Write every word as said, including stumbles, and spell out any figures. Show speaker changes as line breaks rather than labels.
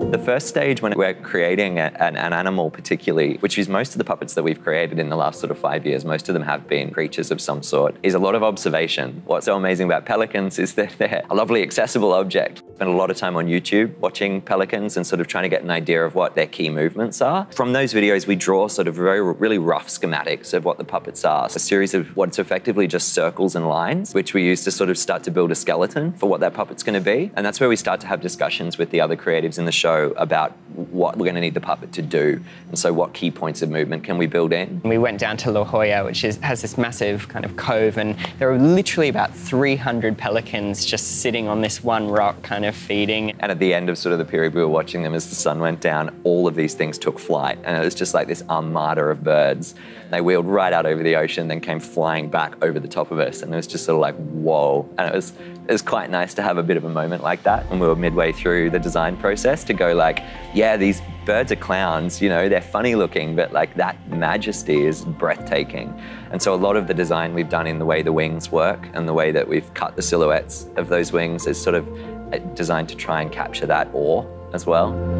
The first stage when we're creating a, an, an animal particularly, which is most of the puppets that we've created in the last sort of five years, most of them have been creatures of some sort, is a lot of observation. What's so amazing about pelicans is that they're a lovely accessible object. Spend a lot of time on YouTube watching pelicans and sort of trying to get an idea of what their key movements are. From those videos, we draw sort of very, really rough schematics of what the puppets are. A series of what's effectively just circles and lines, which we use to sort of start to build a skeleton for what that puppet's going to be. And that's where we start to have discussions with the other creatives in the show about what we're going to need the puppet to do. And so what key points of movement can we build in?
We went down to La Jolla, which is, has this massive kind of cove, and there were literally about three hundred pelicans just sitting on this one rock kind of feeding.
And at the end of sort of the period we were watching them as the sun went down, all of these things took flight. And it was just like this armada of birds. They wheeled right out over the ocean, then came flying back over the top of us. And it was just sort of like, whoa. And it was, it was quite nice to have a bit of a moment like that when we were midway through the design process to go like, yeah, these birds are clowns, you know, they're funny looking, but like that majesty is breathtaking. And so a lot of the design we've done in the way the wings work and the way that we've cut the silhouettes of those wings is sort of designed to try and capture that awe as well.